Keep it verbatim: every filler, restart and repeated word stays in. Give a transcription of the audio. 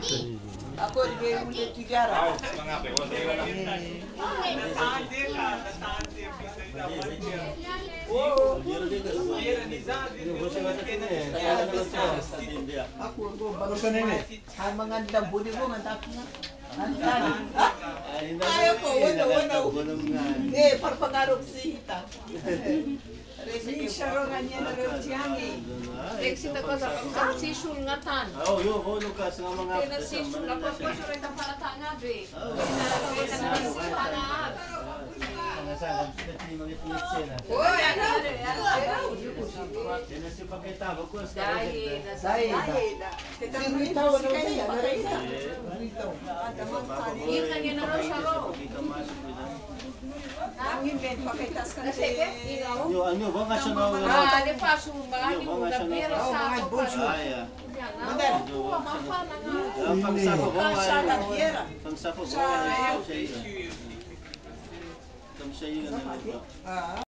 Ako rin kayo ulit tigara. Aku go baru kan ini. Hai mengandam budi go ngantap na. Ayaw ko, wala, wala. Eh, parpangarap si Hita. Ni Sharon nga na rin siyang eh. Eksita ko sa pagkak si Shulngatan. Oh, yo, ho Lucas nga mga Kaya si Shul ako ko sa rin palata nga be. Kaya na naman si Tangat. Sangat seperti mengit-ngit sena. Oh, ano? Yan si pakita ko ko sa Dahil na sa Dahil na. Si Rita, wala ko siya. Rita. Rita. Yun na niya na raw sa ro. Ang invent pakitas ka Kasi ke, ikaw? Yo, ano ba nga siya na? Ah, di pa sumbalagi mo gabira sa ako pa. Ay, ah. Madal. Kuha mapa na nga. Ang pagsapo mo ay. Sa Gabriela. Pagsapo mo ay. Kamsa yun. Kamsa yun. Ah.